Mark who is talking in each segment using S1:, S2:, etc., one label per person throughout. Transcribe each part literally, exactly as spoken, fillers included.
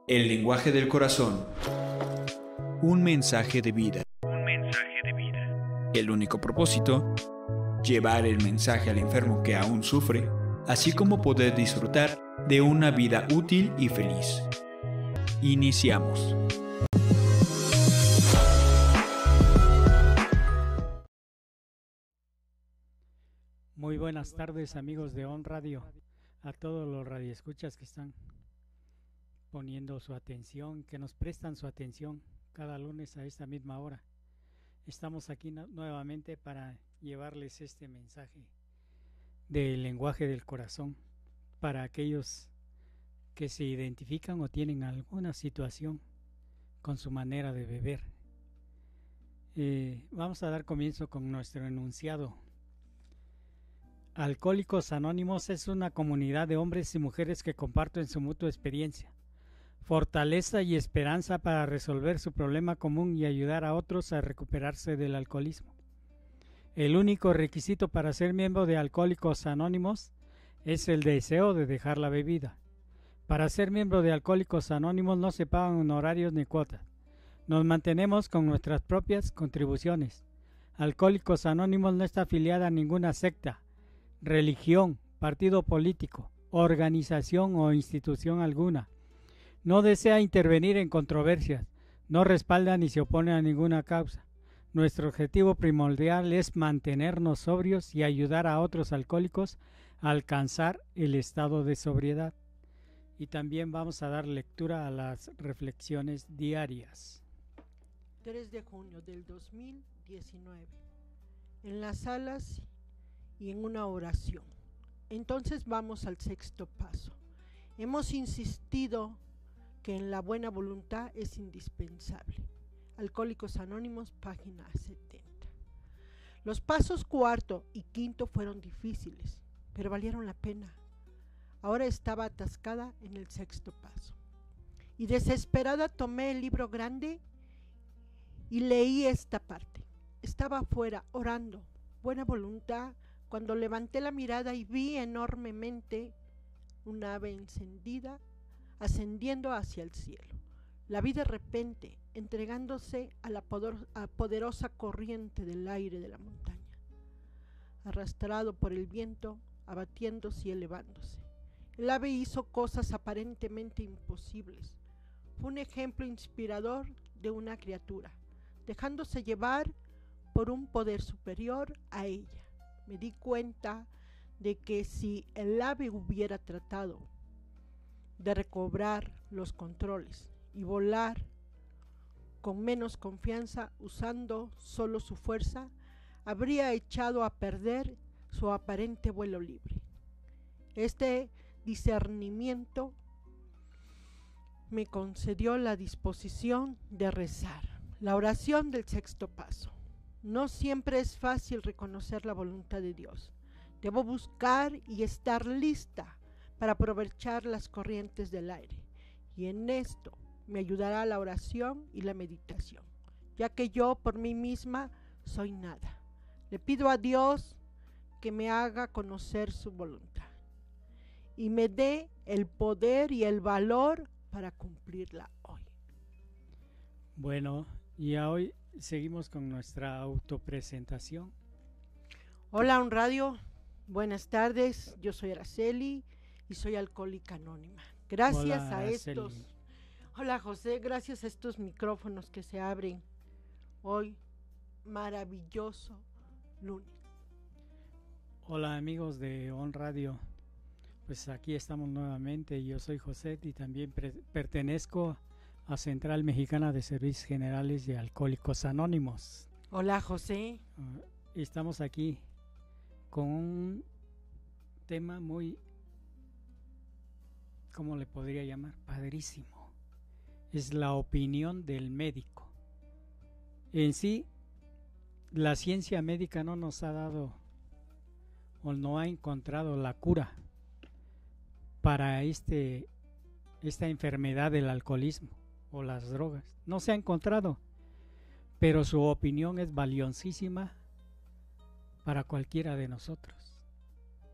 S1: El lenguaje del corazón. Un mensaje de vida.
S2: Un mensaje de vida.
S1: El único propósito, llevar el mensaje al enfermo que aún sufre, así como poder disfrutar de una vida útil y feliz. Iniciamos.
S3: Muy buenas tardes, amigos de On Radio, a todos los radioescuchas que están poniendo su atención, que nos prestan su atención cada lunes a esta misma hora. Estamos aquí no- nuevamente para llevarles este mensaje del lenguaje del corazón para aquellos que se identifican o tienen alguna situación con su manera de beber. Eh, vamos a dar comienzo con nuestro enunciado. Alcohólicos Anónimos es una comunidad de hombres y mujeres que comparten su mutua experiencia, fortaleza y esperanza para resolver su problema común y ayudar a otros a recuperarse del alcoholismo. El único requisito para ser miembro de Alcohólicos Anónimos es el deseo de dejar la bebida. Para ser miembro de Alcohólicos Anónimos no se pagan honorarios ni cuotas. Nos mantenemos con nuestras propias contribuciones. Alcohólicos Anónimos no está afiliada a ninguna secta, religión, partido político, organización o institución alguna. No desea intervenir en controversias, no respalda ni se opone a ninguna causa. Nuestro objetivo primordial es mantenernos sobrios y ayudar a otros alcohólicos a alcanzar el estado de sobriedad. Y también vamos a dar lectura a las reflexiones diarias.
S4: tres de junio del dos mil diecinueve. En las salas y en una oración. Entonces vamos al sexto paso. Hemos insistido que en la buena voluntad es indispensable. Alcohólicos Anónimos, página setenta. Los pasos cuarto y quinto fueron difíciles, pero valieron la pena. Ahora estaba atascada en el sexto paso. Y desesperada tomé el libro grande y leí esta parte. Estaba afuera orando, buena voluntad, cuando levanté la mirada y vi enormemente un ave encendida ascendiendo hacia el cielo. La vi de repente entregándose a la poder, a poderosa corriente del aire de la montaña, arrastrado por el viento, abatiéndose y elevándose. El ave hizo cosas aparentemente imposibles. Fue un ejemplo inspirador de una criatura, dejándose llevar por un poder superior a ella. Me di cuenta de que si el ave hubiera tratado de recobrar los controles y volar con menos confianza, usando solo su fuerza, habría echado a perder su aparente vuelo libre. Este discernimiento me concedió la disposición de rezar. La oración del sexto paso. No siempre es fácil reconocer la voluntad de Dios. Debo buscar y estar lista para aprovechar las corrientes del aire. Y en esto me ayudará la oración y la meditación, ya que yo por mí misma soy nada. Le pido a Dios que me haga conocer su voluntad y me dé el poder y el valor para cumplirla hoy.
S3: Bueno, y hoy seguimos con nuestra autopresentación.
S4: Hola, On Radio. Buenas tardes. Yo soy Araceli y soy alcohólica anónima. Gracias
S3: Hola,
S4: a
S3: Araceli.
S4: estos. Hola, José. Gracias a estos micrófonos que se abren hoy. Maravilloso lunes.
S3: Hola, amigos de On Radio. Pues aquí estamos nuevamente. Yo soy José y también pre- pertenezco a Central Mexicana de Servicios Generales de Alcohólicos Anónimos.
S4: Hola, José.
S3: Uh, estamos aquí con un tema muy, ¿cómo le podría llamar? Padrísimo. Es la opinión del médico. En sí, la ciencia médica no nos ha dado o no ha encontrado la cura para este, esta enfermedad del alcoholismo o las drogas. No se ha encontrado, pero su opinión es valiosísima para cualquiera de nosotros.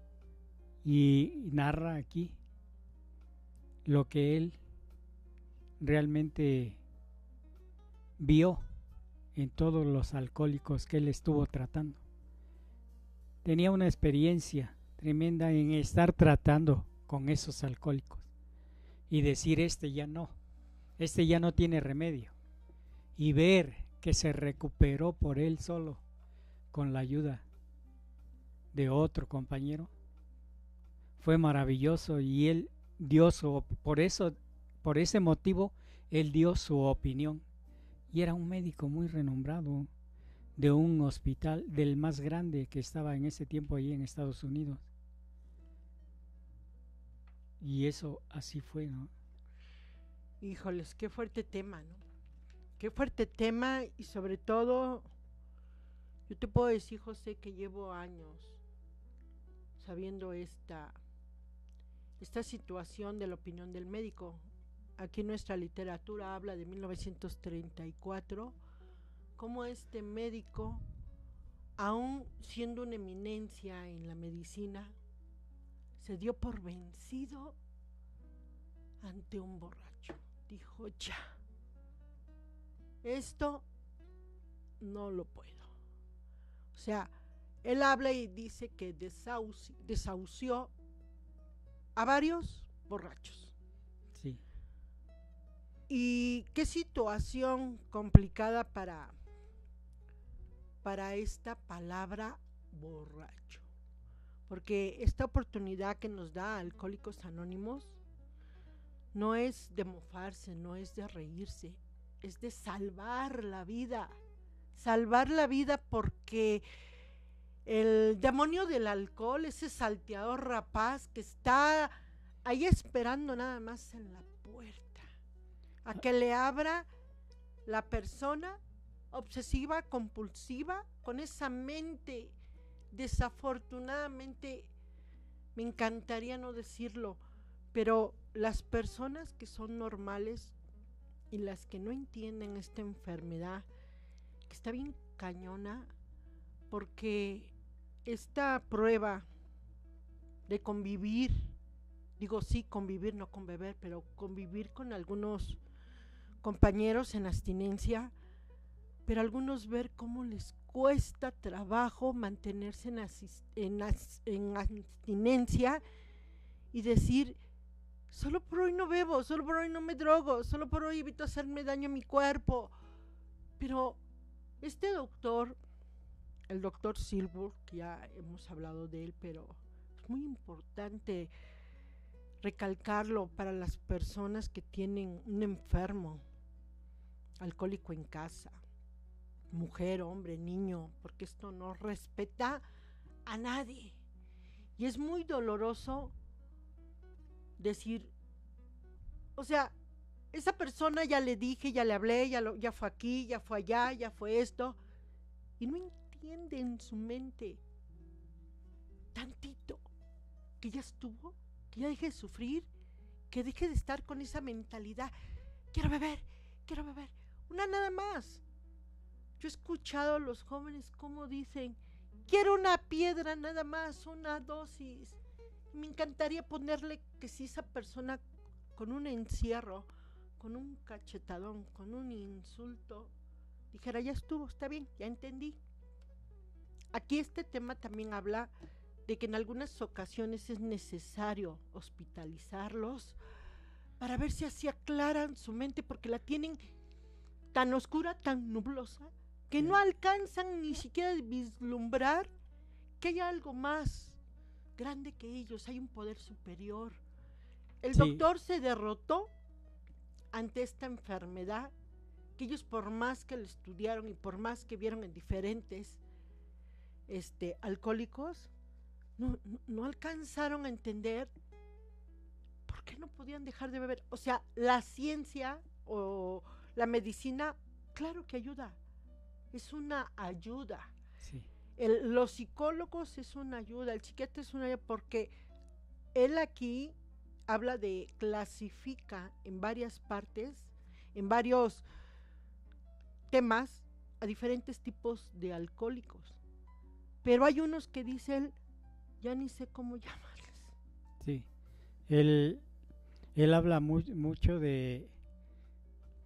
S3: Y narra aquí lo que él realmente vio en todos los alcohólicos que él estuvo tratando. Tenía una experiencia tremenda en estar tratando con esos alcohólicos y decir, este ya no, este ya no tiene remedio, y ver que se recuperó por él solo con la ayuda de otro compañero, fue maravilloso. Y él dio su, por eso, por ese motivo, él dio su opinión, y era un médico muy renombrado de un hospital, del más grande que estaba en ese tiempo allí en Estados Unidos. Y eso así fue, ¿no?
S4: Híjoles, qué fuerte tema, ¿no? Qué fuerte tema, y sobre todo, yo te puedo decir, José, que llevo años sabiendo esta, esta situación de la opinión del médico. Aquí nuestra literatura habla de mil novecientos treinta y cuatro, cómo este médico, aún siendo una eminencia en la medicina, se dio por vencido ante un borracho. Dijo, ya, esto no lo puedo. O sea, él habla y dice que desahuci- desahució a varios borrachos.
S3: Sí.
S4: Y qué situación complicada para, para esta palabra borracho. Porque esta oportunidad que nos da Alcohólicos Anónimos no es de mofarse, no es de reírse, es de salvar la vida. Salvar la vida, porque el demonio del alcohol, ese salteador rapaz que está ahí esperando nada más en la puerta a que le abra la persona obsesiva, compulsiva, con esa mente, desafortunadamente, me encantaría no decirlo, pero las personas que son normales y las que no entienden esta enfermedad, que está bien cañona, porque esta prueba de convivir, digo sí, convivir, no con beber, pero convivir con algunos compañeros en abstinencia, pero algunos ver cómo les cuesta trabajo mantenerse en, asis, en, as, en abstinencia y decir, solo por hoy no bebo, solo por hoy no me drogo, solo por hoy evito hacerme daño a mi cuerpo. Pero este doctor, el doctor Silver, que ya hemos hablado de él, pero es muy importante recalcarlo para las personas que tienen un enfermo alcohólico en casa, mujer, hombre, niño, porque esto no respeta a nadie. Y es muy doloroso decir, o sea, esa persona ya le dije, ya le hablé, ya, lo, ya fue aquí, ya fue allá, ya fue esto, y no entiende en su mente tantito que ya estuvo, que ya deje de sufrir, que deje de estar con esa mentalidad, quiero beber, quiero beber, una nada más. Yo he escuchado a los jóvenes cómo dicen, quiero una piedra nada más, una dosis. Me encantaría ponerle que si esa persona con un encierro, con un cachetadón, con un insulto, dijera, ya estuvo, está bien, ya entendí. Aquí este tema también habla de que en algunas ocasiones es necesario hospitalizarlos para ver si así aclaran su mente, porque la tienen tan oscura, tan nublosa, que no alcanzan ni siquiera a vislumbrar que hay algo más grande que ellos, hay un poder superior. El sí. doctor se derrotó ante esta enfermedad que ellos, por más que lo estudiaron y por más que vieron en diferentes este, alcohólicos, no, no, no alcanzaron a entender por qué no podían dejar de beber. O sea, la ciencia o la medicina, claro que ayuda, es una ayuda.
S3: Sí.
S4: El, los psicólogos es una ayuda, el psiquiatra es una ayuda, porque él aquí habla de, clasifica en varias partes, en varios temas, a diferentes tipos de alcohólicos. Pero hay unos que dicen, ya ni sé cómo llamarles.
S3: Sí, él, él habla muy, mucho de,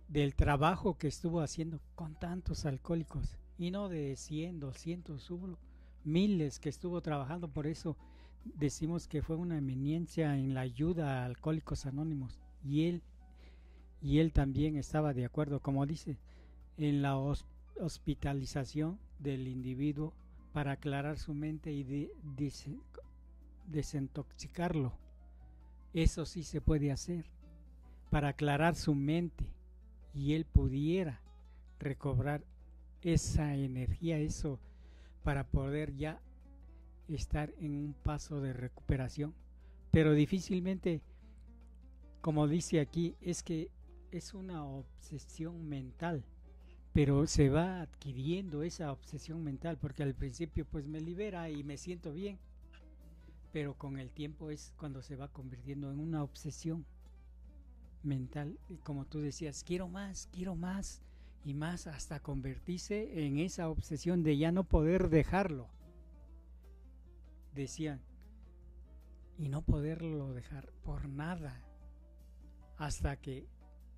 S3: del trabajo que estuvo haciendo con tantos alcohólicos, y no de cien, doscientos, hubo miles que estuvo trabajando. Por eso decimos que fue una eminencia en la ayuda a Alcohólicos Anónimos, y él y él también estaba de acuerdo, como dice, en la hos- hospitalización del individuo para aclarar su mente y de- des- desintoxicarlo. Eso sí se puede hacer, para aclarar su mente y él pudiera recobrar esa energía, eso, para poder ya estar en un paso de recuperación. Pero difícilmente, como dice aquí, es que es una obsesión mental, pero se va adquiriendo esa obsesión mental, porque al principio pues me libera y me siento bien, pero con el tiempo es cuando se va convirtiendo en una obsesión mental, y como tú decías, quiero más, quiero más y más, hasta convertirse en esa obsesión de ya no poder dejarlo. Decían, y no poderlo dejar por nada, hasta que,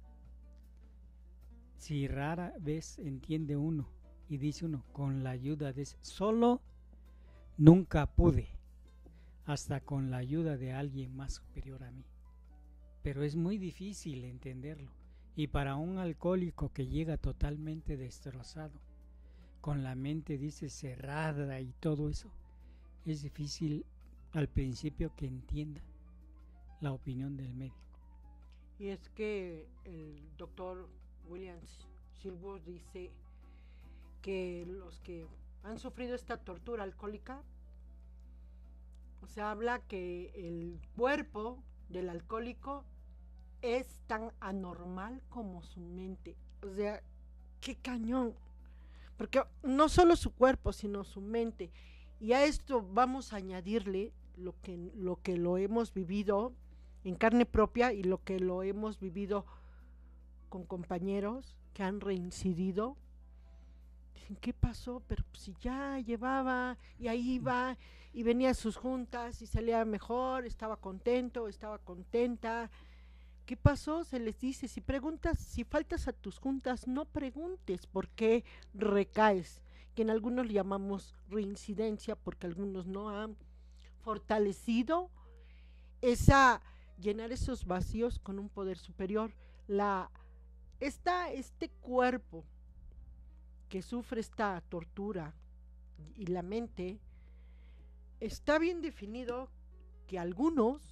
S3: si rara vez entiende uno y dice uno, con la ayuda de ese, solo nunca pude, hasta con la ayuda de alguien más superior a mí. Pero es muy difícil entenderlo, y para un alcohólico que llega totalmente destrozado, con la mente, dice, cerrada y todo eso, es difícil al principio que entienda la opinión del médico.
S4: Y es que el doctor William Silvers dice que los que han sufrido esta tortura alcohólica, o sea, habla que el cuerpo del alcohólico es tan anormal como su mente. O sea, qué cañón. Porque no solo su cuerpo, sino su mente. Y a esto vamos a añadirle lo que lo, que lo hemos vivido en carne propia y lo que lo hemos vivido con compañeros que han reincidido. Dicen, ¿qué pasó? Pero pues, si ya llevaba, y ahí iba, y venía a sus juntas, y salía mejor, estaba contento, estaba contenta. ¿Qué pasó? Se les dice, si preguntas, si faltas a tus juntas, no preguntes por qué recaes, que en algunos le llamamos reincidencia, porque algunos no han fortalecido esa, llenar esos vacíos con un poder superior. La, esta, este cuerpo que sufre esta tortura y la mente, está bien definido que algunos,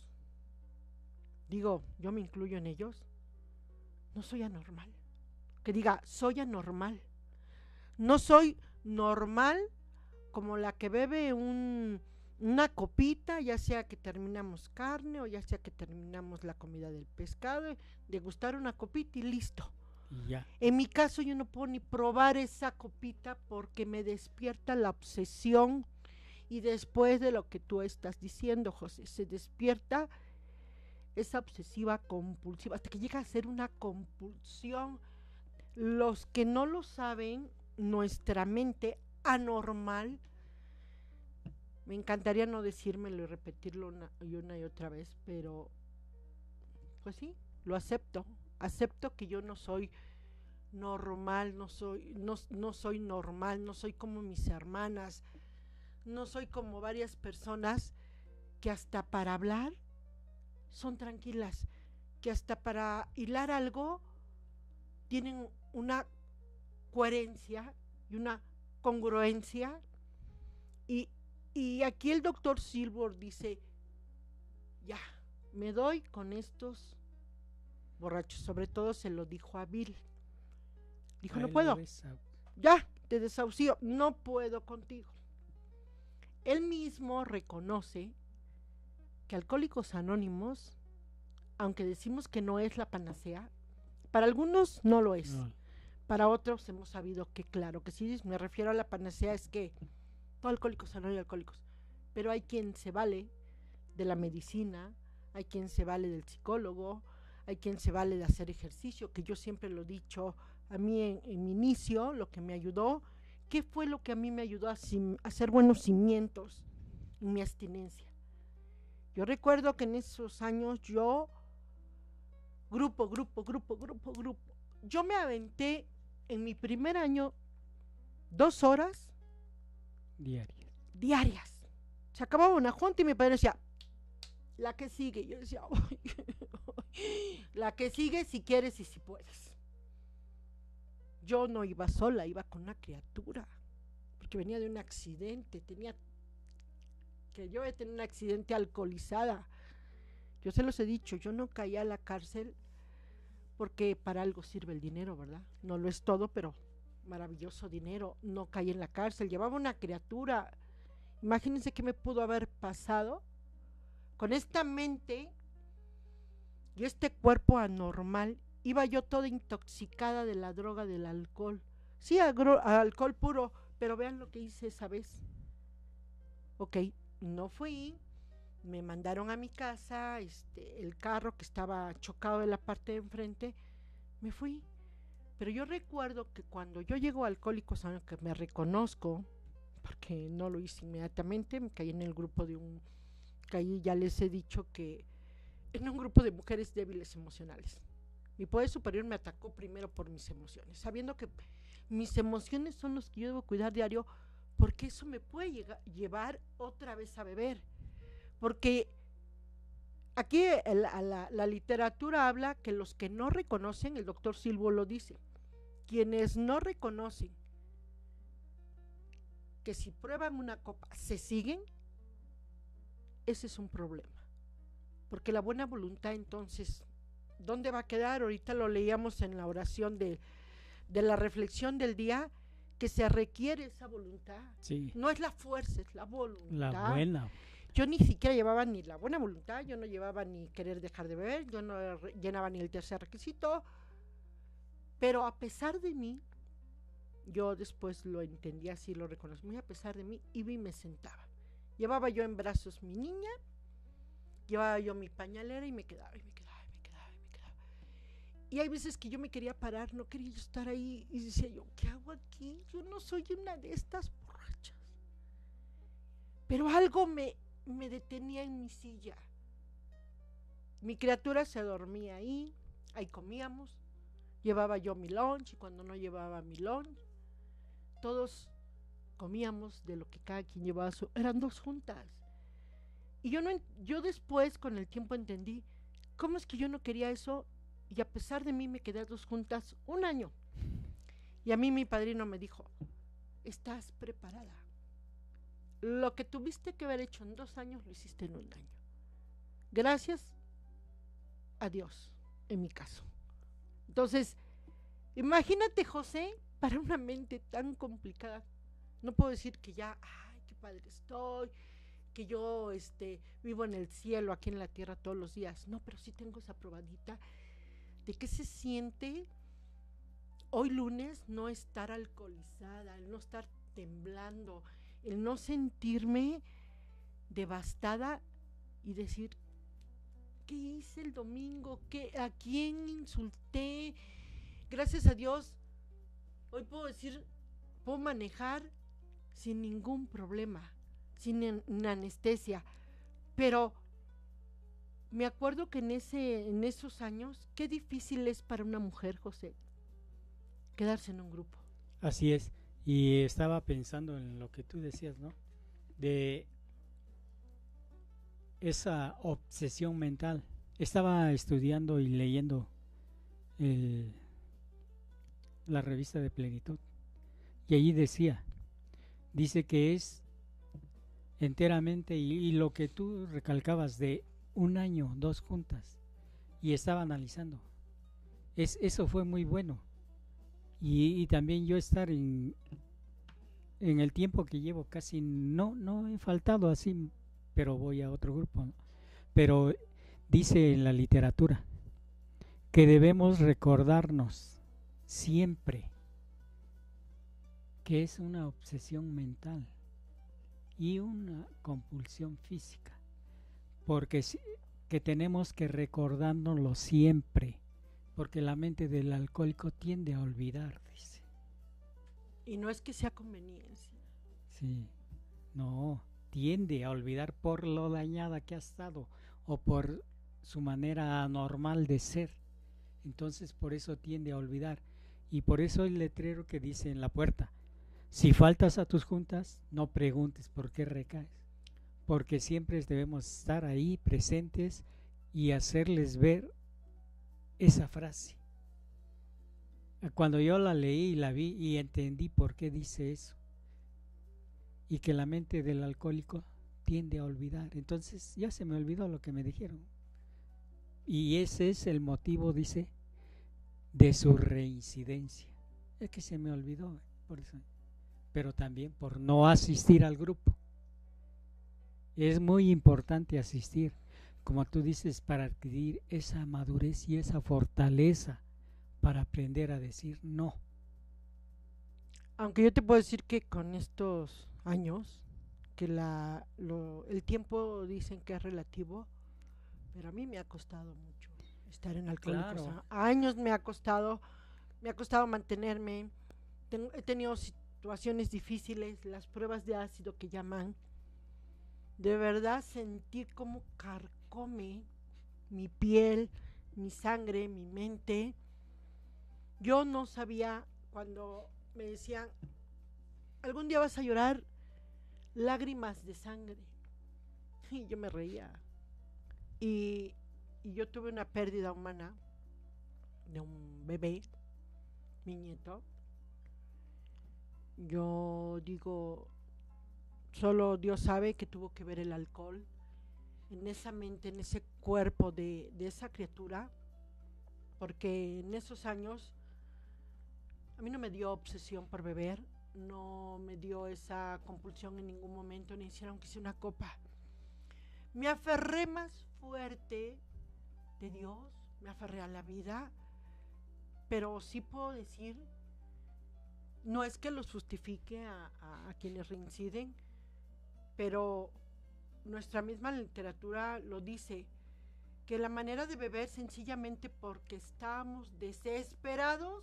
S4: digo, yo me incluyo en ellos, no soy anormal. Que diga, soy anormal. No soy normal como la que bebe un, una copita, ya sea que terminamos carne o ya sea que terminamos la comida del pescado, degustar una copita y listo.
S3: Y ya.
S4: En mi caso yo no puedo ni probar esa copita porque me despierta la obsesión, y después de lo que tú estás diciendo, José, se despierta esa obsesiva compulsiva, hasta que llega a ser una compulsión. Los que no lo saben, nuestra mente anormal, me encantaría no decírmelo y repetirlo una y, una y otra vez, pero pues sí, lo acepto, acepto que yo no soy normal, no soy, no, no soy normal, no soy como mis hermanas, no soy como varias personas que hasta para hablar son tranquilas, que hasta para hilar algo tienen una coherencia y una congruencia. Y, y aquí el doctor Silvers dice, ya, me doy con estos borrachos. Sobre todo se lo dijo a Bill. Dijo,
S3: A
S4: no
S3: él
S4: puedo,
S3: lo desa-
S4: ya, te desahucio, no puedo contigo. Él mismo reconoce que Alcohólicos Anónimos, aunque decimos que no es la panacea, para algunos no lo es,
S3: no,
S4: para otros hemos sabido que claro que sí. Me refiero a la panacea, es que no Alcohólicos Anónimos, alcohólicos, pero hay quien se vale de la medicina, hay quien se vale del psicólogo, hay quien se vale de hacer ejercicio, que yo siempre lo he dicho, a mí en, en mi inicio, lo que me ayudó, ¿qué fue lo que a mí me ayudó a, sim, a hacer buenos cimientos en mi abstinencia? Yo recuerdo que en esos años yo, grupo, grupo, grupo, grupo, grupo, yo me aventé en mi primer año dos horas
S3: Diarias.
S4: diarias. Se acababa una junta y mi padre decía, la que sigue. Yo decía, la que sigue si quieres y si puedes. Yo no iba sola, iba con una criatura, porque venía de un accidente, tenía que yo he tenido un accidente alcoholizada. Yo se los he dicho, yo no caí a la cárcel porque para algo sirve el dinero, ¿verdad? No lo es todo, pero maravilloso dinero. No caí en la cárcel, llevaba una criatura. Imagínense qué me pudo haber pasado con esta mente y este cuerpo anormal. Iba yo toda intoxicada de la droga del alcohol. Sí, agro, alcohol puro, pero vean lo que hice esa vez. Ok, no fui, me mandaron a mi casa, este, el carro que estaba chocado de la parte de enfrente, me fui. Pero yo recuerdo que cuando yo llego a Alcohólicos Anónimos, que me reconozco, porque no lo hice inmediatamente, me caí en el grupo de un, caí, ya les he dicho que en un grupo de mujeres débiles emocionales. Mi poder superior me atacó primero por mis emociones, sabiendo que mis emociones son los que yo debo cuidar diario, porque eso me puede llegar, llevar otra vez a beber. Porque aquí la, la, la literatura habla que los que no reconocen, el doctor Silvo lo dice, quienes no reconocen que si prueban una copa se siguen, ese es un problema. Porque la buena voluntad entonces, ¿dónde va a quedar? Ahorita lo leíamos en la oración de, de la reflexión del día, que se requiere esa voluntad.
S3: Sí.
S4: No es la fuerza, es la voluntad.
S3: La buena.
S4: Yo ni siquiera llevaba ni la buena voluntad, yo no llevaba ni querer dejar de beber, yo no llenaba ni el tercer requisito, pero a pesar de mí, yo después lo entendí así, lo reconocí, muy a pesar de mí, iba y me sentaba. Llevaba yo en brazos mi niña, llevaba yo mi pañalera y me quedaba, y me quedaba, y me quedaba, y me quedaba. Y hay veces que yo me quería parar, no quería yo estar ahí, y decía yo, ¿qué hago aquí? Yo no soy una de estas borrachas. Pero algo me, me detenía en mi silla. Mi criatura se dormía ahí, ahí comíamos, llevaba yo mi lunch, y cuando no llevaba mi lunch, todos comíamos de lo que cada quien llevaba su, eran dos juntas. Y yo no, yo después con el tiempo entendí cómo es que yo no quería eso, y a pesar de mí me quedé a dos juntas un año. Y a mí mi padrino me dijo, estás preparada. Lo que tuviste que haber hecho en dos años lo hiciste en un año. Gracias a Dios, en mi caso. Entonces, imagínate, José, para una mente tan complicada, no puedo decir que ya, ay, qué padre estoy, que yo este, vivo en el cielo, aquí en la tierra todos los días. No, pero sí tengo esa probadita de qué se siente hoy lunes no estar alcoholizada, el no estar temblando, el no sentirme devastada y decir, ¿qué hice el domingo? ¿Qué, ¿A quién insulté? Gracias a Dios, hoy puedo decir, puedo manejar sin ningún problema, sin en, anestesia, pero me acuerdo que en, ese, en esos años, qué difícil es para una mujer, José, quedarse en un grupo.
S3: Así es, y estaba pensando en lo que tú decías, ¿no? De esa obsesión mental. Estaba estudiando y leyendo el, la revista de Plenitud, y allí decía, dice que es enteramente, y, y lo que tú recalcabas de un año, dos juntas, y estaba analizando, es, eso fue muy bueno, y, y también yo estar en, en el tiempo que llevo casi, no, no he faltado así, pero voy a otro grupo, ¿no? Pero dice en la literatura que debemos recordarnos siempre que es una obsesión mental y una compulsión física, porque que tenemos que recordárnoslo siempre, porque la mente del alcohólico tiende a olvidar, dice.
S4: Y no es que sea conveniencia.
S3: Sí, no, tiende a olvidar por lo dañada que ha estado o por su manera anormal de ser. Entonces por eso tiende a olvidar. Y por eso el letrero que dice en la puerta, si faltas a tus juntas, no preguntes por qué recaes, porque siempre debemos estar ahí presentes y hacerles ver esa frase. Cuando yo la leí y la vi y entendí por qué dice eso, y que la mente del alcohólico tiende a olvidar, entonces ya se me olvidó lo que me dijeron. Y ese es el motivo, dice, de su reincidencia. Es que se me olvidó, por eso. Pero también por no asistir al grupo. Es muy importante asistir, como tú dices, para adquirir esa madurez y esa fortaleza para aprender a decir no.
S4: Aunque yo te puedo decir que con estos años, que la, lo, el tiempo dicen que es relativo, pero a mí me ha costado mucho estar en Alcohólicos.
S3: Claro.
S4: Años me ha costado, me ha costado mantenerme. Tengo, he tenido situaciones difíciles, las pruebas de ácido que llaman. De verdad sentí como carcome mi piel, mi sangre, mi mente. Yo no sabía cuando me decían, algún día vas a llorar lágrimas de sangre. Y yo me reía. Y, y yo tuve una pérdida humana de un bebé, mi nieto. Yo digo, solo Dios sabe que tuvo que ver el alcohol en esa mente, en ese cuerpo de, de esa criatura, porque en esos años a mí no me dio obsesión por beber, no me dio esa compulsión en ningún momento, ni hicieron que hice una copa. Me aferré más fuerte de Dios, me aferré a la vida, pero sí puedo decir, no es que los justifique a, a, a quienes reinciden, pero nuestra misma literatura lo dice, que la manera de beber sencillamente porque estábamos desesperados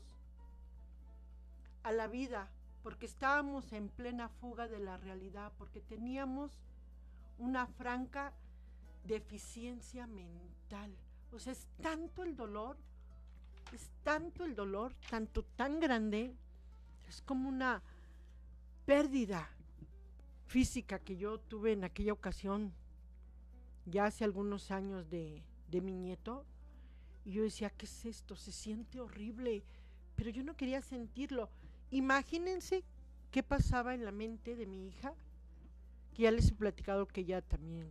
S4: a la vida, porque estábamos en plena fuga de la realidad, porque teníamos una franca deficiencia mental. O sea, es tanto el dolor, es tanto el dolor, tanto tan grande, es como una pérdida física que yo tuve en aquella ocasión, ya hace algunos años de, de mi nieto, y yo decía, ¿qué es esto? Se siente horrible, pero yo no quería sentirlo. Imagínense qué pasaba en la mente de mi hija, que ya les he platicado que ella también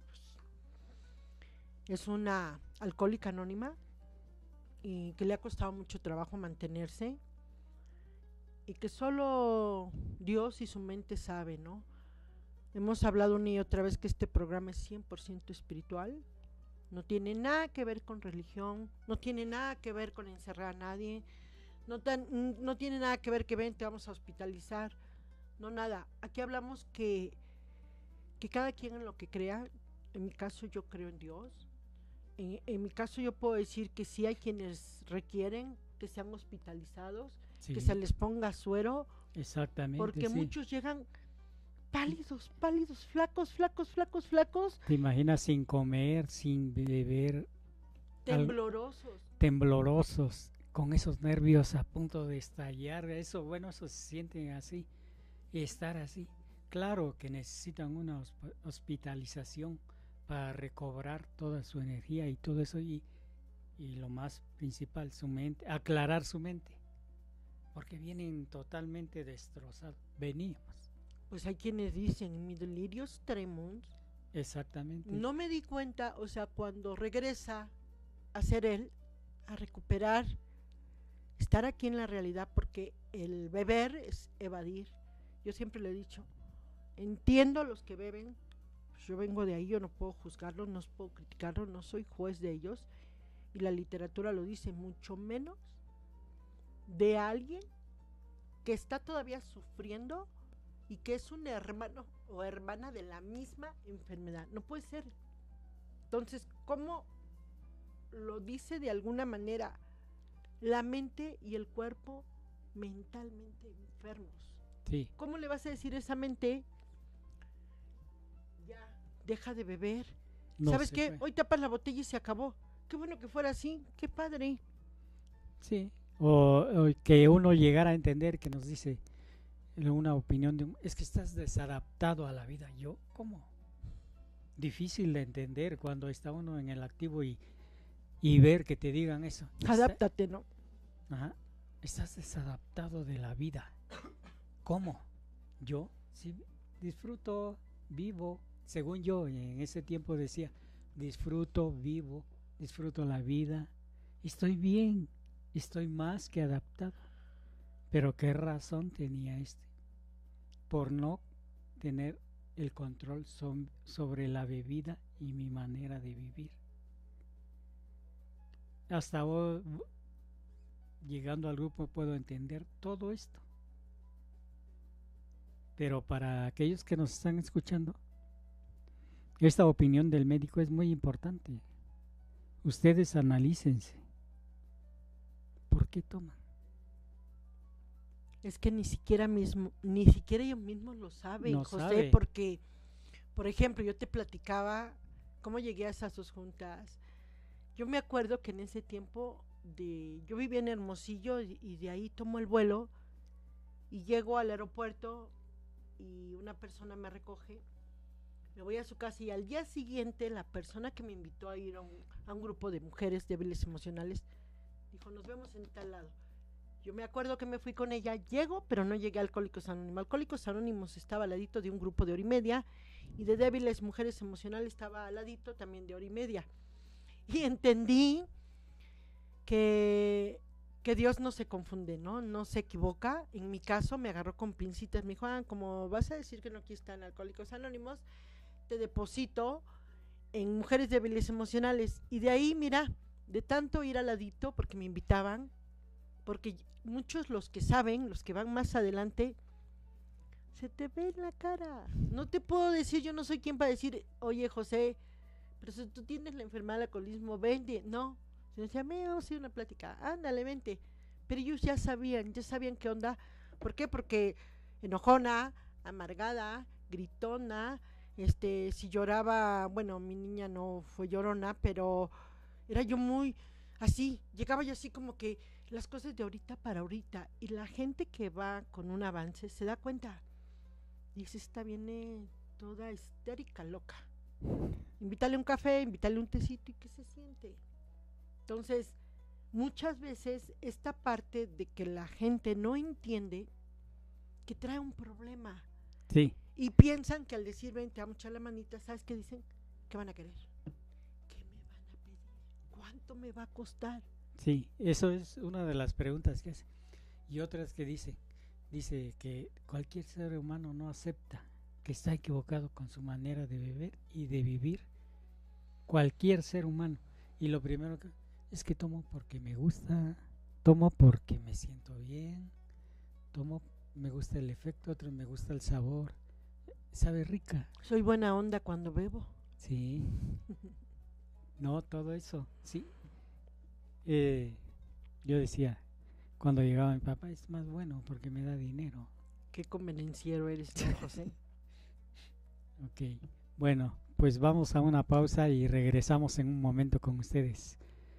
S4: pues, es una alcohólica anónima y que le ha costado mucho trabajo mantenerse y que solo Dios y su mente saben, ¿no? Hemos hablado una y otra vez que este programa es cien por ciento espiritual, no tiene nada que ver con religión, no tiene nada que ver con encerrar a nadie, no, tan, no tiene nada que ver que ven, te vamos a hospitalizar, no nada. Aquí hablamos que, que cada quien en lo que crea, en mi caso yo creo en Dios, en, en mi caso yo puedo decir que sí hay quienes requieren que sean hospitalizados, sí, que se les ponga suero,
S3: exactamente,
S4: porque
S3: sí.
S4: muchos llegan pálidos, pálidos, flacos, flacos, flacos, flacos.
S3: Te imaginas sin comer, sin beber,
S4: temblorosos,
S3: temblorosos, con esos nervios a punto de estallar. Eso, bueno, eso se sienten así, estar así. Claro que necesitan una hospitalización para recobrar toda su energía y todo eso, y, y lo más principal, su mente, aclarar su mente, porque vienen totalmente destrozados. Veníamos.
S4: Pues hay quienes dicen, mi delirios tremens.
S3: Exactamente.
S4: No me di cuenta, o sea, cuando regresa a ser él, a recuperar, estar aquí en la realidad, porque el beber es evadir. Yo siempre le he dicho, entiendo a los que beben, pues yo vengo de ahí, yo no puedo juzgarlos, no puedo criticarlos, no soy juez de ellos, y la literatura lo dice, mucho menos de alguien que está todavía sufriendo y que es un hermano o hermana de la misma enfermedad. No puede ser. Entonces, ¿cómo lo dice de alguna manera? La mente y el cuerpo mentalmente enfermos.
S3: Sí.
S4: ¿Cómo le vas a decir a esa mente, ya, deja de beber? No, ¿sabes qué? Fue. Hoy tapas la botella y se acabó. Qué bueno que fuera así, qué padre.
S3: Sí, o, o que uno llegara a entender que nos dice una opinión de un, es que estás desadaptado a la vida. Yo, ¿cómo? Difícil de entender cuando está uno en el activo y, y ver que te digan eso.
S4: Adáptate, ¿no?
S3: Ajá, estás desadaptado de la vida. ¿Cómo? Yo sí disfruto, vivo, según yo en ese tiempo decía, disfruto, vivo, disfruto la vida, estoy bien, estoy más que adaptado. Pero ¿qué razón tenía este? Por no tener el control so- sobre la bebida y mi manera de vivir. Hasta hoy, llegando al grupo, puedo entender todo esto. Pero para aquellos que nos están escuchando, esta opinión del médico es muy importante. Ustedes analícense. ¿Por qué toman?
S4: Es que ni siquiera mismo, ni siquiera ellos mismos lo saben,
S3: No
S4: José,
S3: sabe.
S4: porque, por ejemplo, yo te platicaba cómo llegué a esas dos juntas. Yo me acuerdo que en ese tiempo de, yo vivía en Hermosillo y, y de ahí tomo el vuelo y llego al aeropuerto y una persona me recoge, me voy a su casa y al día siguiente la persona que me invitó a ir a un, a un grupo de mujeres débiles emocionales dijo, nos vemos en tal lado. Yo me acuerdo que me fui con ella, llego, pero no llegué a Alcohólicos Anónimos. Alcohólicos Anónimos estaba al ladito de un grupo de hora y media y de débiles mujeres emocionales estaba al ladito también de hora y media. Y entendí que, que Dios no se confunde, ¿no? No se equivoca. En mi caso me agarró con pincitas, me dijo, ah, como vas a decir que no aquí están Alcohólicos Anónimos, te deposito en mujeres débiles emocionales. Y de ahí, mira, de tanto ir al ladito, porque me invitaban, porque muchos los que saben, los que van más adelante, se te ve en la cara. No te puedo decir, yo no soy quien para decir, oye José, pero si tú tienes la enfermedad del alcoholismo, vente. No, se decía, me vamos a ir a una plática, ándale, vente. Pero ellos ya sabían, ya sabían qué onda. ¿Por qué? Porque enojona, amargada, gritona, este, si lloraba, bueno, mi niña no fue llorona, pero era yo muy así, llegaba yo así como que las cosas de ahorita para ahorita, y la gente que va con un avance se da cuenta, dice, esta viene toda histérica, loca, invítale un café, invítale un tecito y que se siente. Entonces, muchas veces esta parte de que la gente no entiende que trae un problema.
S3: Sí.
S4: Y piensan que al decir ven, te vamos a echar la manita, ¿sabes qué dicen? ¿Qué van a querer? ¿Qué me van a pedir? ¿Cuánto me va a costar?
S3: Sí, eso es una de las preguntas que hace. Y otras que dice, dice que cualquier ser humano no acepta que está equivocado con su manera de beber y de vivir. Cualquier ser humano. Y lo primero que es que tomo porque me gusta, tomo porque me siento bien, tomo, me gusta el efecto, otros me gusta el sabor. Sabe rica.
S4: Soy buena onda cuando bebo.
S3: Sí. No, todo eso, sí. Eh, yo decía, cuando llegaba mi papá, es más bueno porque me da dinero.
S4: Qué convenenciero eres, ¿no, José?
S3: Ok, bueno, pues vamos a una pausa y regresamos en un momento con ustedes.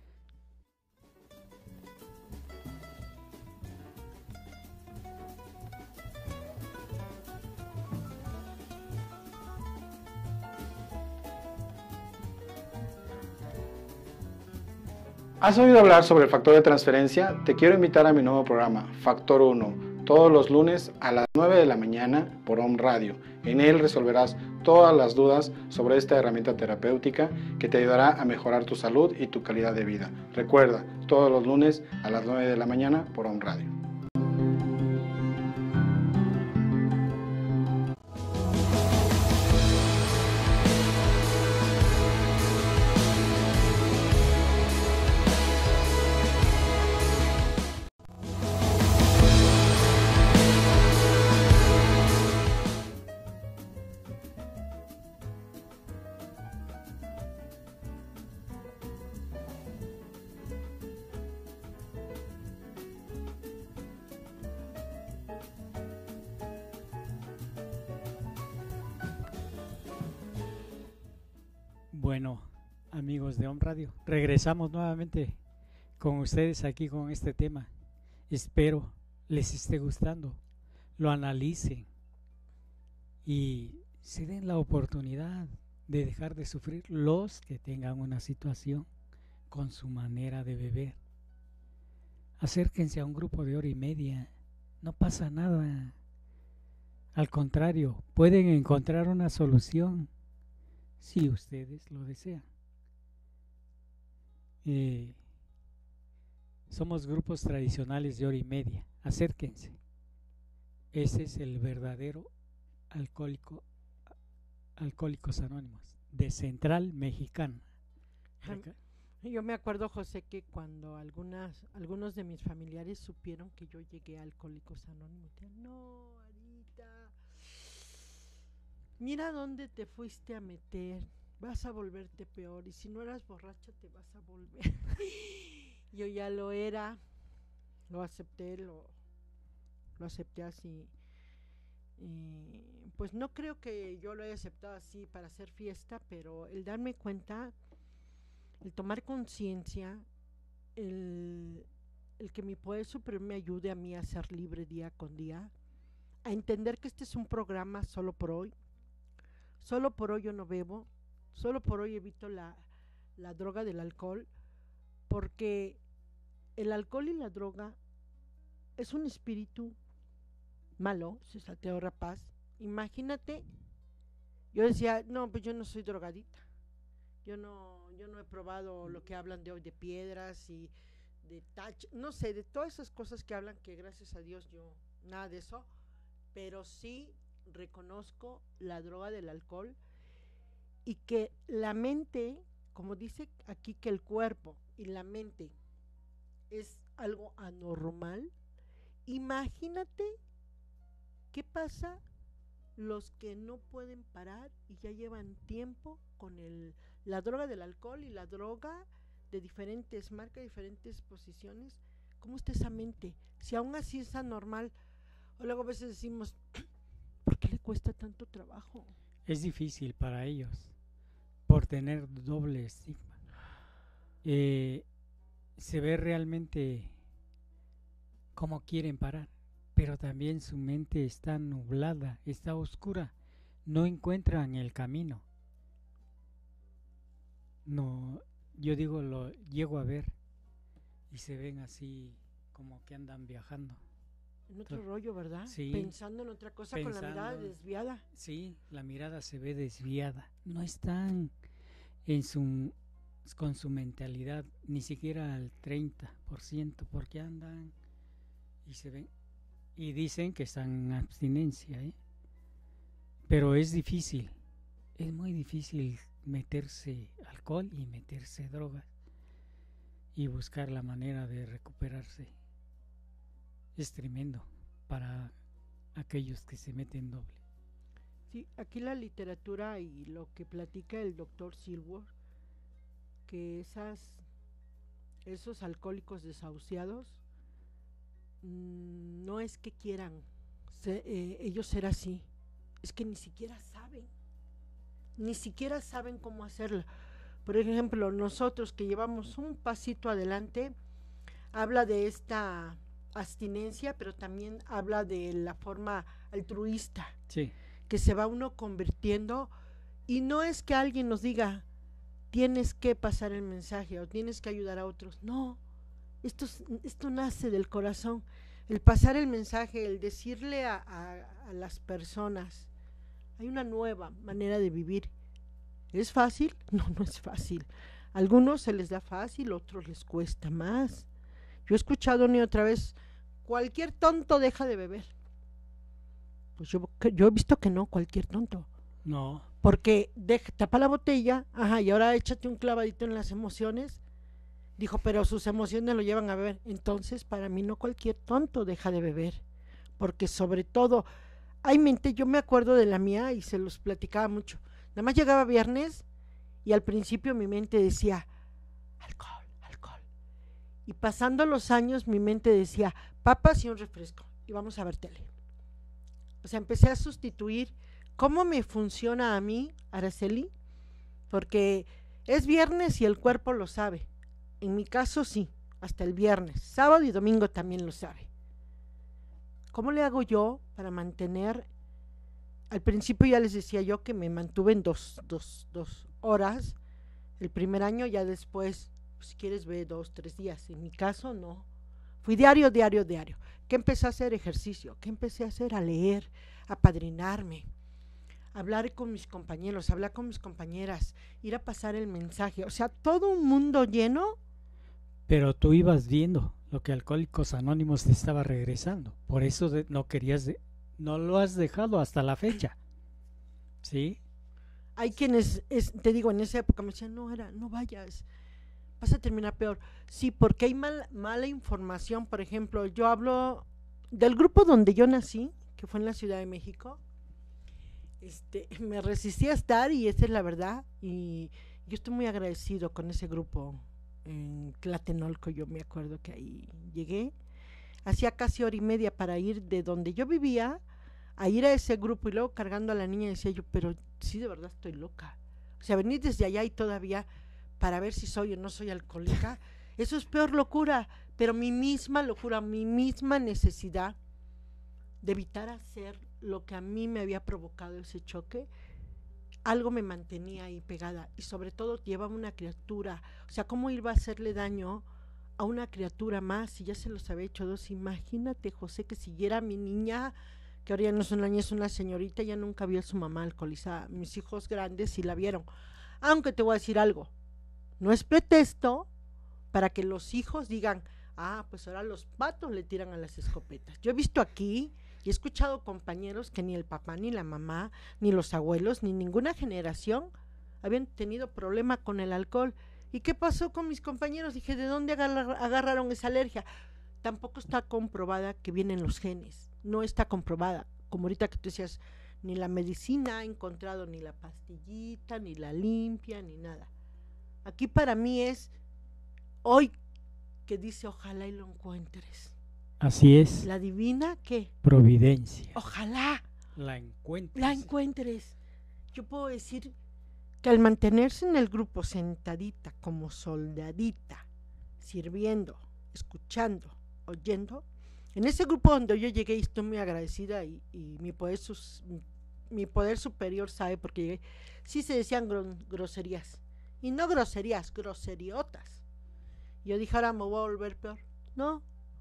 S5: ¿Has oído hablar sobre el factor de transferencia? Te quiero invitar a mi nuevo programa, Factor uno, todos los lunes a las nueve de la mañana por Om Radio. En él resolverás todas las dudas sobre esta herramienta terapéutica que te ayudará a mejorar tu salud y tu calidad de vida. Recuerda, todos los lunes a las nueve de la mañana por Om Radio.
S3: Bueno, amigos de Om Radio, regresamos nuevamente con ustedes aquí con este tema. Espero les esté gustando, lo analicen y se den la oportunidad de dejar de sufrir los que tengan una situación con su manera de beber. Acérquense a un grupo de hora y media, no pasa nada. Al contrario, pueden encontrar una solución si ustedes lo desean. Eh, somos grupos tradicionales de hora y media, acérquense. Ese es el verdadero alcohólico, Alcohólicos Anónimos, de Central Mexicana.
S4: Yo me acuerdo, José, que cuando algunas, algunos de mis familiares supieron que yo llegué a Alcohólicos Anónimos, decían, no, Anita, mira dónde te fuiste a meter, vas a volverte peor, y si no eras borracha te vas a volver. Yo ya lo era, lo acepté, lo, lo acepté así. Y pues no creo que yo lo haya aceptado así para hacer fiesta, pero el darme cuenta, el tomar conciencia, el, el que mi poder superior me ayude a mí a ser libre día con día, a entender que este es un programa solo por hoy, solo por hoy yo no bebo, solo por hoy evito la, la droga del alcohol, porque el alcohol y la droga es un espíritu malo, se salteó rapaz. Imagínate, yo decía, no, pues yo no soy drogadita, yo no, yo no he probado lo que hablan de hoy de piedras y de tach, no sé, de todas esas cosas que hablan, que gracias a Dios yo, nada de eso, pero sí reconozco la droga del alcohol y que la mente, como dice aquí que el cuerpo y la mente es algo anormal. Imagínate qué pasa los que no pueden parar y ya llevan tiempo con el, la droga del alcohol y la droga de diferentes marcas, diferentes posiciones. ¿Cómo está esa mente? Si aún así es anormal, o luego a veces decimos, ¿por qué le cuesta tanto trabajo?
S3: Es difícil para ellos por tener doble estigma. Eh, se ve realmente cómo quieren parar, pero también su mente está nublada, está oscura, no encuentran el camino. No, yo digo, lo llego a ver y se ven así como que andan viajando.
S4: En otro Entonces, rollo, ¿verdad?
S3: Sí.
S4: Pensando en otra cosa, pensando, con la mirada desviada.
S3: Sí, la mirada se ve desviada. No están en su, con su mentalidad ni siquiera al treinta por ciento, porque andan y se ven y dicen que están en abstinencia, ¿eh? Pero es difícil, es muy difícil meterse alcohol y meterse drogas y buscar la manera de recuperarse. Es tremendo para aquellos que se meten doble.
S4: Sí, aquí la literatura y lo que platica el doctor Silver, que esas esos alcohólicos desahuciados mmm, no es que quieran se, eh, ellos ser así, es que ni siquiera saben, ni siquiera saben cómo hacerlo. Por ejemplo, nosotros que llevamos un pasito adelante, habla de esta abstinencia, pero también habla de la forma altruista,
S3: sí,
S4: que se va uno convirtiendo, y no es que alguien nos diga tienes que pasar el mensaje o tienes que ayudar a otros, no, esto, esto nace del corazón, el pasar el mensaje, el decirle a, a, a las personas, hay una nueva manera de vivir. ¿Es fácil? No, no es fácil. A algunos se les da fácil, a otros les cuesta más. Yo he escuchado ni otra vez, cualquier tonto deja de beber. Pues yo, yo he visto que no, cualquier tonto.
S3: No.
S4: Porque deja, tapa la botella, ajá, y ahora échate un clavadito en las emociones. Dijo, pero sus emociones lo llevan a beber. Entonces, para mí no cualquier tonto deja de beber. Porque sobre todo, hay mente, yo me acuerdo de la mía y se los platicaba mucho. Nada más llegaba viernes y al principio mi mente decía, alcohol, alcohol. Y pasando los años mi mente decía, papas y un refresco y vamos a ver tele. O sea, empecé a sustituir cómo me funciona a mí, Araceli, porque es viernes y el cuerpo lo sabe. En mi caso sí, hasta el viernes, sábado y domingo también lo sabe. ¿Cómo le hago yo para mantener? Al principio ya les decía yo que me mantuve en dos, dos, dos horas el primer año, ya después, pues, si quieres ve dos, tres días. En mi caso no, fui diario, diario, diario. ¿Qué empecé a hacer? Ejercicio. ¿Qué empecé a hacer? A leer, a apadrinarme, a hablar con mis compañeros, a hablar con mis compañeras, ir a pasar el mensaje, o sea, todo un mundo lleno.
S3: Pero tú ibas viendo lo que Alcohólicos Anónimos te estaba regresando, por eso de, no querías, de, no lo has dejado hasta la fecha, ¿sí?
S4: Hay quienes, es, te digo, en esa época me decían, no, era, no vayas, vas a terminar peor. Sí, porque hay mal, mala información. Por ejemplo, yo hablo del grupo donde yo nací, que fue en la Ciudad de México. Este, me resistí a estar, y esa es la verdad, y yo estoy muy agradecido con ese grupo en Tlatelolco. Yo me acuerdo que ahí llegué, hacía casi hora y media para ir de donde yo vivía a ir a ese grupo, y luego cargando a la niña decía yo, pero sí, de verdad estoy loca, o sea, venir desde allá y todavía para ver si soy o no soy alcohólica, eso es peor locura. Pero mi misma locura, mi misma necesidad de evitar hacer lo que a mí me había provocado ese choque, algo me mantenía ahí pegada, y sobre todo llevaba una criatura. O sea, ¿cómo iba a hacerle daño a una criatura más si ya se los había hecho dos? Imagínate, José, que siguiera mi niña, que ahora ya no es una niña, es una señorita, ya nunca vio a su mamá alcoholizada. Mis hijos grandes sí la vieron. Aunque te voy a decir algo, no es pretexto para que los hijos digan, ah, pues ahora los patos le tiran a las escopetas. Yo he visto aquí y he escuchado compañeros que ni el papá, ni la mamá, ni los abuelos, ni ninguna generación habían tenido problema con el alcohol. ¿Y qué pasó con mis compañeros? Dije, ¿de dónde agarra, agarraron esa alergia? Tampoco está comprobada que vienen los genes, no está comprobada. Como ahorita que tú decías, ni la medicina ha encontrado ni la pastillita, ni la limpia, ni nada. Aquí para mí es hoy que dice, ojalá y lo encuentres.
S3: Así es.
S4: La divina, ¿qué?
S3: Providencia.
S4: Ojalá
S3: la encuentres.
S4: La encuentres. Yo puedo decir que al mantenerse en el grupo sentadita como soldadita, sirviendo, escuchando, oyendo, en ese grupo donde yo llegué, y estoy muy agradecida, y, y mi poder sus, mi, mi poder superior sabe porque llegué, sí se decían gro, groserías, y no groserías, groseriotas. Yo dije, ahora me voy a volver peor. No,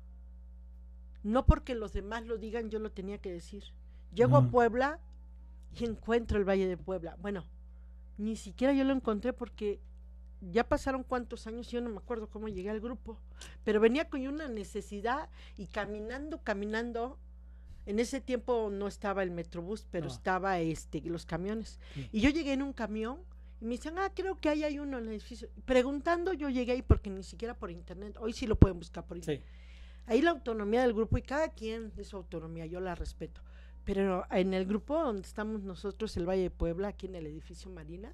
S4: no porque los demás lo digan, yo lo tenía que decir. Llego no. a Puebla y encuentro el Valle de Puebla. Bueno, ni siquiera yo lo encontré porque ya pasaron cuántos años, yo no me acuerdo cómo llegué al grupo, pero venía con una necesidad, y caminando, caminando, en ese tiempo no estaba el Metrobús, pero no. estaba este, los camiones, sí. Y yo llegué en un camión, y me dicen, ah, creo que ahí hay uno en el edificio. Preguntando, yo llegué ahí porque ni siquiera por internet, hoy sí lo pueden buscar por internet. Sí. Ahí la autonomía del grupo, y cada quien de su autonomía, yo la respeto. Pero en el grupo donde estamos nosotros, el Valle de Puebla, aquí en el edificio Marina,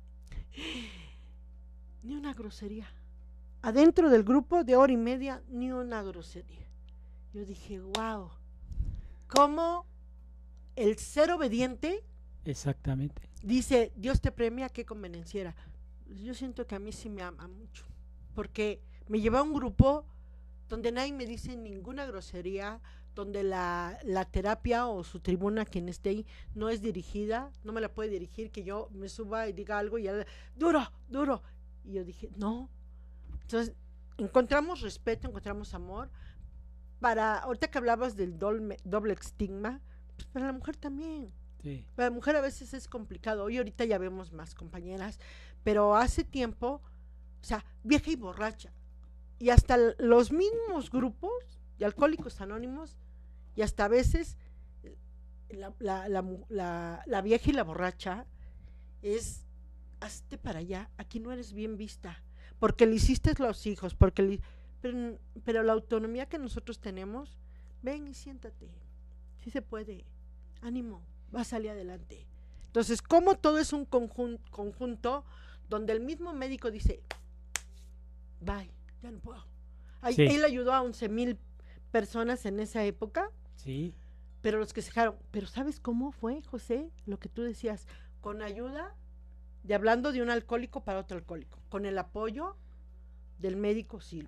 S4: ni una grosería. Adentro del grupo de hora y media, ni una grosería. Yo dije, wow, ¿cómo el ser obediente?
S3: Exactamente.
S4: Dice, Dios te premia, qué convenenciera. Yo siento que a mí sí me ama mucho, porque me lleva a un grupo donde nadie me dice ninguna grosería, donde la, la terapia o su tribuna, quien esté ahí, no es dirigida, no me la puede dirigir, que yo me suba y diga algo y ya, duro, duro. Y yo dije, no. Entonces, encontramos respeto, encontramos amor. Para, ahorita que hablabas del doble, doble estigma, pues para la mujer también. Sí. Para la mujer a veces es complicado. Hoy ahorita ya vemos más compañeras, pero hace tiempo, o sea, vieja y borracha. Y hasta los mismos grupos de Alcohólicos Anónimos, y hasta a veces la, la, la, la, la vieja y la borracha es, hazte para allá, aquí no eres bien vista, porque le hiciste los hijos, porque le, pero, pero la autonomía que nosotros tenemos, ven y siéntate, sí se puede, ánimo, va a salir adelante. Entonces, como todo es un conjun, conjunto donde el mismo médico dice, bye, ya no puedo. Ahí, sí. Él ayudó a once mil personas en esa época,
S3: sí.
S4: Pero los que se dejaron, pero ¿sabes cómo fue, José? Lo que tú decías, con ayuda de hablando de un alcohólico para otro alcohólico, con el apoyo del médico Silvo.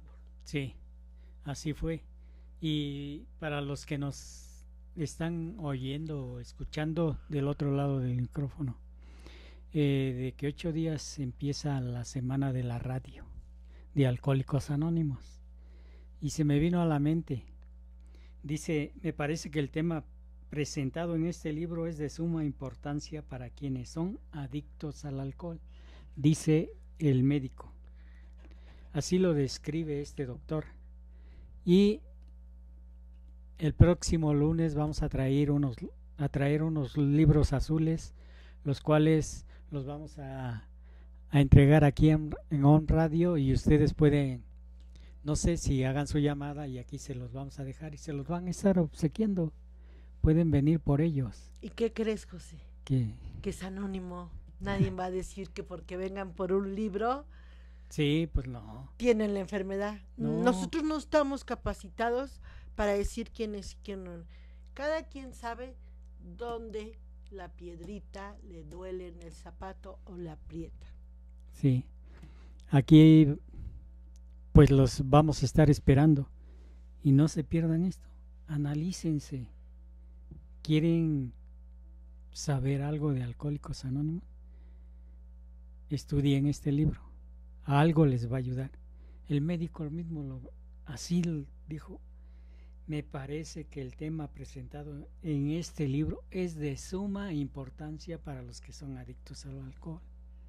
S3: Sí, así fue. Y para los que nos están oyendo o escuchando del otro lado del micrófono, eh, de que ocho días empieza la semana de la radio de Alcohólicos Anónimos. Y se me vino a la mente, dice, me parece que el tema presentado en este libro es de suma importancia para quienes son adictos al alcohol, dice el médico. Así lo describe este doctor. Y el próximo lunes vamos a traer unos, a traer unos libros azules, los cuales los vamos a, a entregar aquí en, en On Radio, y ustedes pueden, no sé si hagan su llamada y aquí se los vamos a dejar y se los van a estar obsequiando. Pueden venir por ellos.
S4: ¿Y qué crees, José?
S3: ¿Qué?
S4: Que es anónimo. Nadie va a decir que porque vengan por un libro
S3: Sí, pues no.
S4: tienen la enfermedad.
S3: No.
S4: Nosotros no estamos capacitados para decir quién es quién no. Cada quien sabe dónde la piedrita le duele en el zapato o la aprieta.
S3: Sí. Aquí pues los vamos a estar esperando. Y no se pierdan esto. Analícense. ¿Quieren saber algo de Alcohólicos Anónimos? Estudien este libro. A algo les va a ayudar. El médico mismo lo, así dijo. Me parece que el tema presentado en este libro es de suma importancia para los que son adictos al alcohol.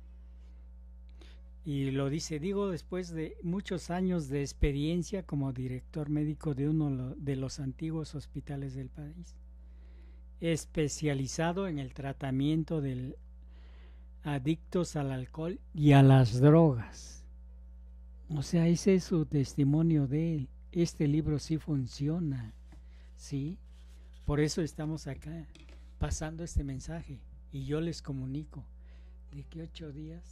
S3: Y lo dice, digo, después de muchos años de experiencia como director médico de uno de los antiguos hospitales del país, especializado en el tratamiento de adictos al alcohol y a las drogas. O sea, ese es su testimonio de él. Este libro sí funciona, ¿sí? Por eso estamos acá pasando este mensaje, y yo les comunico de que ocho días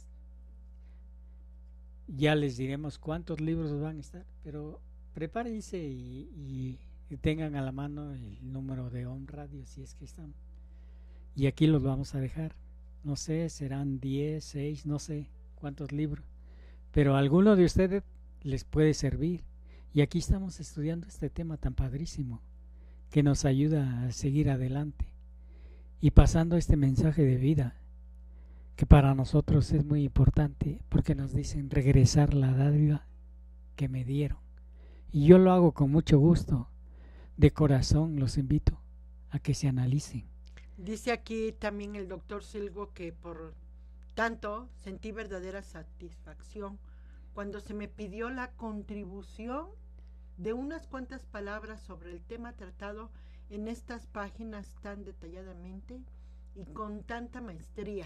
S3: ya les diremos cuántos libros van a estar, pero prepárense y, y, y tengan a la mano el número de On Radio si es que están. Y aquí los vamos a dejar. No sé, serán diez, seis, no sé cuántos libros, pero a alguno de ustedes les puede servir. Y aquí estamos estudiando este tema tan padrísimo que nos ayuda a seguir adelante y pasando este mensaje de vida que para nosotros es muy importante, porque nos dicen regresar la dádiva que me dieron. Y yo lo hago con mucho gusto, de corazón los invito a que se analicen.
S4: Dice aquí también el doctor Silgo que por tanto sentí verdadera satisfacción cuando se me pidió la contribución de unas cuantas palabras sobre el tema tratado en estas páginas tan detalladamente y con tanta maestría.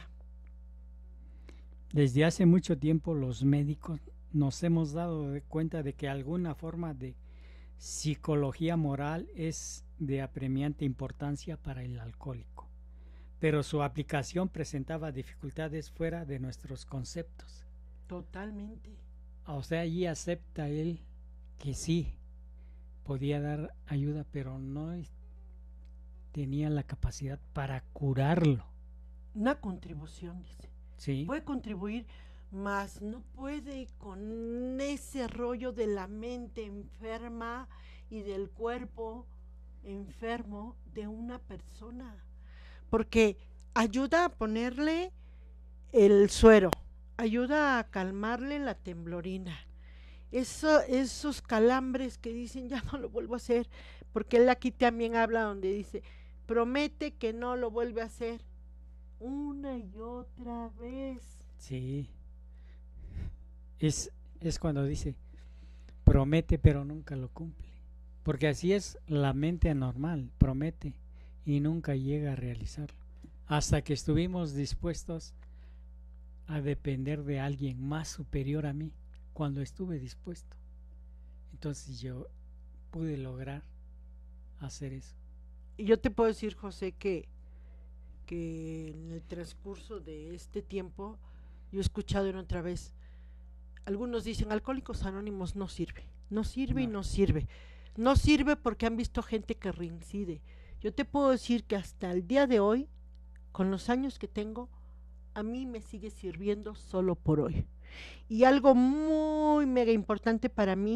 S3: Desde hace mucho tiempo los médicos nos hemos dado cuenta de que alguna forma de psicología moral es de apremiante importancia para el alcohólico, pero su aplicación presentaba dificultades fuera de nuestros conceptos.
S4: Totalmente.
S3: O sea, allí acepta él que sí podía dar ayuda, pero no tenía la capacidad para curarlo.
S4: Una contribución, dice.
S3: Sí.
S4: Puede contribuir, mas no puede con ese rollo de la mente enferma y del cuerpo enfermo de una persona, porque ayuda a ponerle el suero, ayuda a calmarle la temblorina, Eso, esos calambres que dicen ya no lo vuelvo a hacer, porque él aquí también habla donde dice promete que no lo vuelve a hacer una y otra vez.
S3: Sí. Es, es cuando dice promete pero nunca lo cumple, porque así es la mente anormal, promete y nunca llega a realizarlo, hasta que estuvimos dispuestos a depender de alguien más superior a mí. Cuando estuve dispuesto, entonces yo pude lograr hacer eso.
S4: Y yo te puedo decir, José, que, que en el transcurso de este tiempo yo he escuchado en otra vez, algunos dicen Alcohólicos Anónimos no sirve, no sirve no. y no sirve, no sirve porque han visto gente que reincide. Yo te puedo decir que hasta el día de hoy, con los años que tengo, a mí me sigue sirviendo solo por hoy. Y algo muy mega importante para mí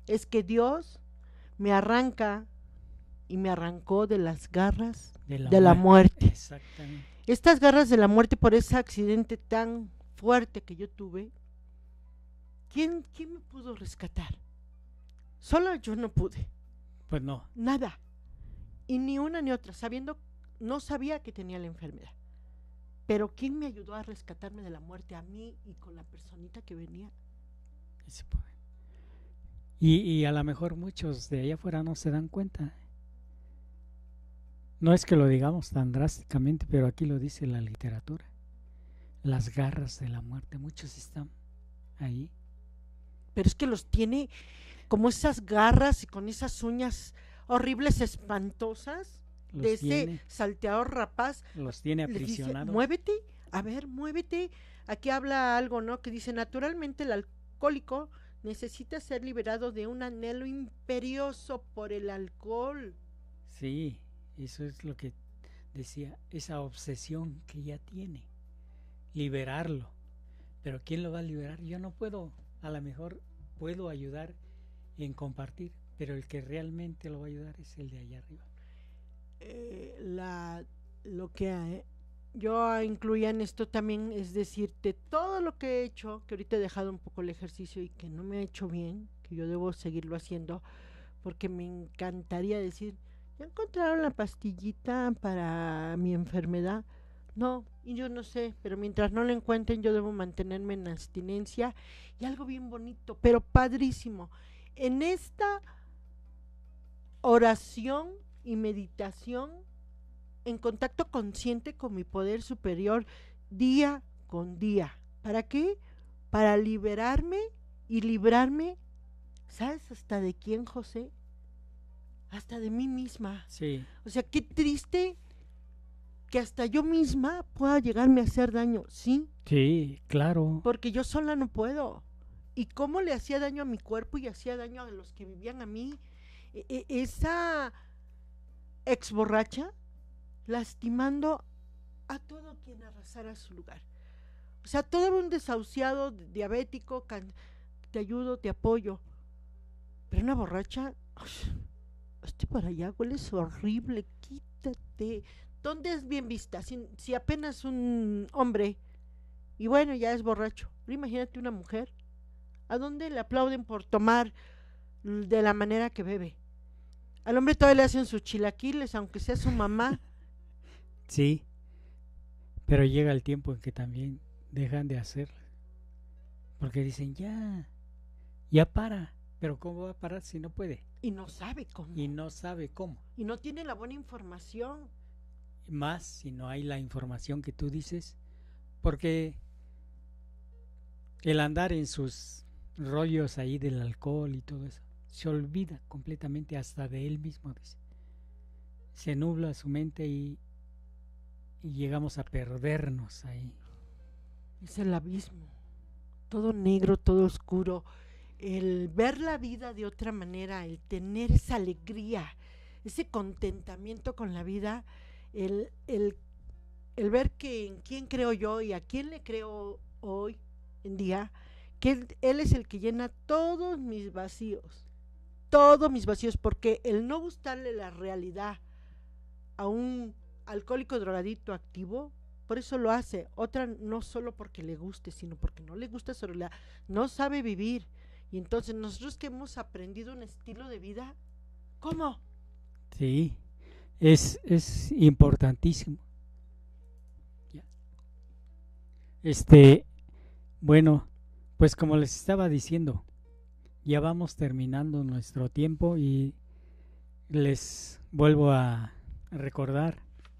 S4: es que Dios me arranca y me arrancó de las garras
S3: De la,
S4: de la muerte.
S3: Exactamente.
S4: Estas garras de la muerte por ese accidente tan fuerte que yo tuve, ¿quién, quién me pudo rescatar? Solo yo no pude,
S3: Pues no.
S4: nada. Y ni una ni otra, sabiendo, no sabía que tenía la enfermedad. Pero ¿quién me ayudó a rescatarme de la muerte? A mí y con la personita que venía.
S3: Ese poder. Y, y a lo mejor muchos de allá afuera no se dan cuenta. No es que lo digamos tan drásticamente, pero aquí lo dice la literatura. Las garras de la muerte, muchos están ahí.
S4: Pero es que los tiene como esas garras y con esas uñas horribles, espantosas,
S3: Los
S4: de ese
S3: tiene,
S4: salteador rapaz.
S3: los tiene
S4: Les dice,
S3: aprisionados.
S4: muévete, a ver, muévete. Aquí habla algo, ¿no? Que dice, naturalmente el alcohólico necesita ser liberado de un anhelo imperioso por el alcohol.
S3: Sí, eso es lo que decía, esa obsesión que ya tiene, liberarlo. Pero ¿quién lo va a liberar? Yo no puedo, a lo mejor puedo ayudar en compartir, pero el que realmente lo va a ayudar es el de allá arriba.
S4: Eh, la, lo que eh, yo incluía en esto también es decirte todo lo que he hecho, que ahorita he dejado un poco el ejercicio y que no me ha hecho bien, que yo debo seguirlo haciendo, porque me encantaría decir, ¿ya encontraron la pastillita para mi enfermedad? No, y yo no sé, pero mientras no la encuentren yo debo mantenerme en abstinencia. Y algo bien bonito, pero padrísimo, en esta oración y meditación en contacto consciente con mi poder superior día con día. ¿Para qué? Para liberarme y librarme, ¿sabes hasta de quién, José? Hasta de mí misma.
S3: Sí,
S4: O sea, qué triste que hasta yo misma pueda llegarme a hacer daño, ¿sí?
S3: sí, claro.
S4: Porque yo sola no puedo. ¿Y cómo le hacía daño a mi cuerpo y hacía daño a los que vivían a mí? E- e- esa ex borracha lastimando a todo quien arrasara su lugar. O sea, todo un desahuciado, diabético, can- te ayudo, te apoyo. Pero una borracha, estoy para allá, hueles horrible, quítate. ¿Dónde es bien vista? Si, si apenas un hombre, y bueno, ya es borracho. Pero imagínate una mujer, ¿a dónde le aplauden por tomar de la manera que bebe? Al hombre todavía le hacen sus chilaquiles, aunque sea su mamá.
S3: Sí, pero llega el tiempo en que también dejan de hacerlo. Porque dicen, ya, ya para. Pero ¿cómo va a parar si no puede?
S4: Y no sabe cómo.
S3: Y no sabe cómo.
S4: Y no tiene la buena información.
S3: Más si no hay la información que tú dices. Porque el andar en sus rollos ahí del alcohol y todo eso, se olvida completamente hasta de él mismo, dice. Se nubla su mente y, y llegamos a perdernos ahí.
S4: Es el abismo. Todo negro, todo oscuro. El ver la vida de otra manera, el tener esa alegría, ese contentamiento con la vida, el, el, el ver que en quién creo yo y a quién le creo hoy en día, que él, él es el que llena todos mis vacíos, todos mis vacíos, porque el no gustarle la realidad a un alcohólico drogadicto activo, por eso lo hace. Otra no solo porque le guste, sino porque no le gusta su realidad, no sabe vivir. Y entonces nosotros que hemos aprendido un estilo de vida, ¿cómo?
S3: Sí, es, es importantísimo. Ya. Este, bueno, pues como les estaba diciendo, ya vamos terminando nuestro tiempo y les vuelvo a recordar,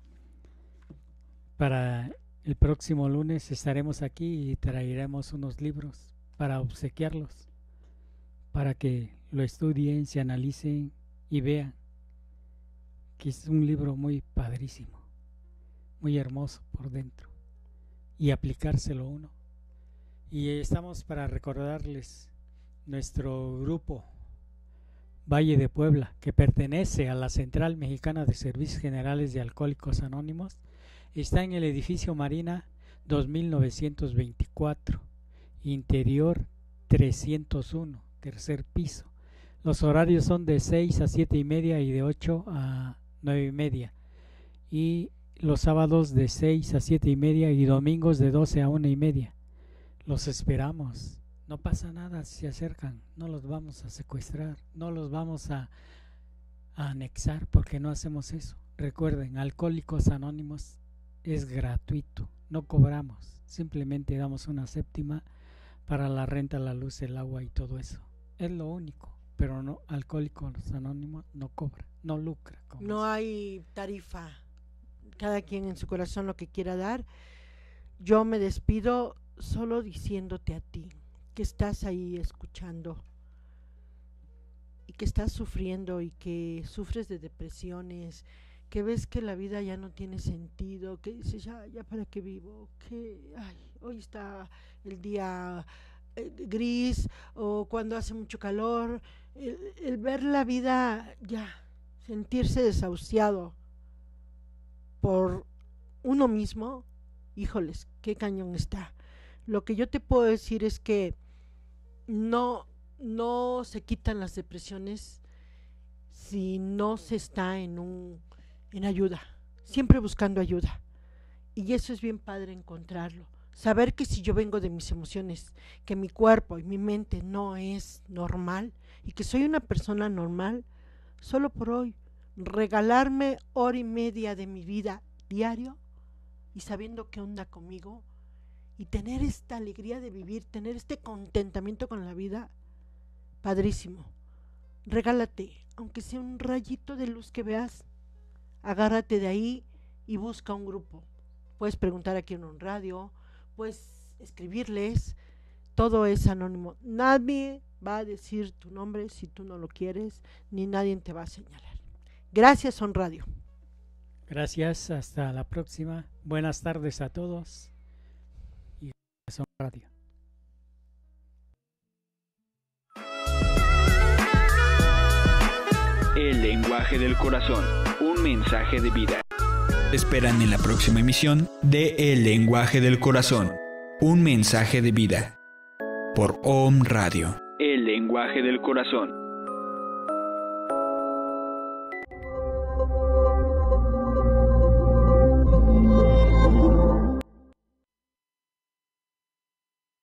S3: para el próximo lunes estaremos aquí y traeremos unos libros para obsequiarlos, para que lo estudien, se analicen y vean que es un libro muy padrísimo, muy hermoso por dentro, y aplicárselo uno. Y estamos para recordarles nuestro grupo Valle de Puebla, que pertenece a la Central Mexicana de Servicios Generales de Alcohólicos Anónimos. Está en el edificio Marina dos mil novecientos veinticuatro, interior trescientos uno, tercer piso. Los horarios son de seis a siete y media y de ocho a nueve y media. Y los sábados de seis a siete y media y domingos de doce a una y media. Los esperamos. No pasa nada si se acercan. No los vamos a secuestrar. No los vamos a, a anexar porque no hacemos eso. Recuerden, Alcohólicos Anónimos es gratuito. No cobramos. Simplemente damos una séptima para la renta, la luz, el agua y todo eso. Es lo único. Pero no, Alcohólicos Anónimos no cobra, no lucra.
S4: No hay tarifa. Cada quien en su corazón lo que quiera dar. Yo me despido solo diciéndote a ti que estás ahí escuchando y que estás sufriendo y que sufres de depresiones, que ves que la vida ya no tiene sentido, que dices, ya, ya para qué vivo, que ay, hoy está el día eh, gris o cuando hace mucho calor, el, el ver la vida ya, sentirse desahuciado por uno mismo, híjoles, qué cañón está. Lo que yo te puedo decir es que no, no se quitan las depresiones si no se está en un, en ayuda, siempre buscando ayuda. Y eso es bien padre encontrarlo. Saber que si yo vengo de mis emociones, que mi cuerpo y mi mente no es normal y que soy una persona normal, solo por hoy, regalarme hora y media de mi vida diario y sabiendo qué onda conmigo y tener esta alegría de vivir, tener este contentamiento con la vida, padrísimo. Regálate, aunque sea un rayito de luz que veas, agárrate de ahí y busca un grupo. Puedes preguntar aquí en un radio, puedes escribirles, todo es anónimo. Nadie va a decir tu nombre si tú no lo quieres, ni nadie te va a señalar. Gracias, On Radio.
S3: Gracias, hasta la próxima. Buenas tardes a todos. Y gracias, On Radio.
S2: El lenguaje del corazón, un mensaje de vida.
S1: Te esperan en la próxima emisión de El lenguaje del corazón, un mensaje de vida, por Om Radio.
S2: El lenguaje del corazón.